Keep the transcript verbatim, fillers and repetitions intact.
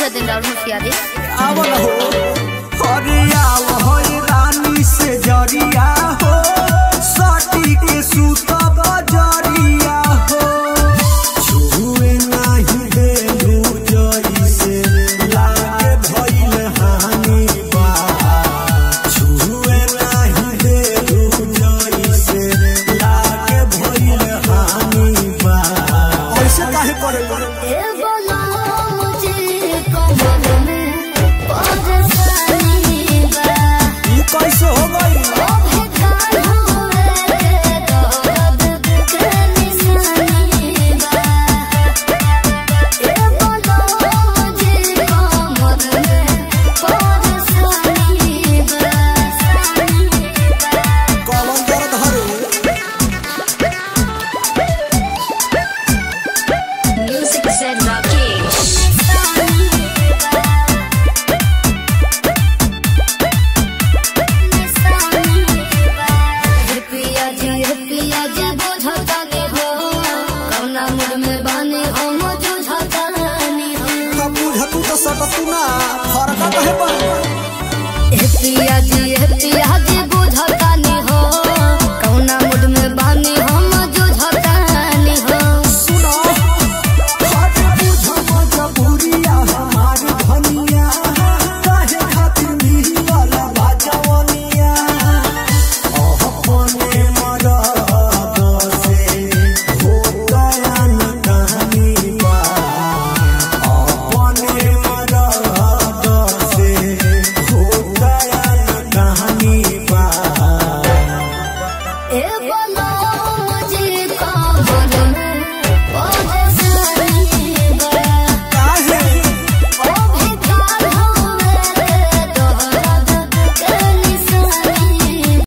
पूरा दिन राउंड में फिया दे आवल हो अरे आव हो रानी से जरिया हो सटी के सूत बजरिया हो छुए नाही देलू जई से लागे भइल हानि बा छुए नाही देलू जई से लागे भइल हानि बा ऐसे काहे करे ए बोला मुझे कमल में परेशानी बा ये कैसे हो गई ओ भेदार हुए दर्द के निशानी बा ए बोला मुझे कमल में परेशानी बा कौन दर्द हरे म्यूजिक से राकेश पिया जी पिया जी बुझता नहीं हो कौना मुड़ में बानी हो मुझे बुझता नहीं हो बुझतू तो सकतू ना फरक कहे पर पिया जी पिया जी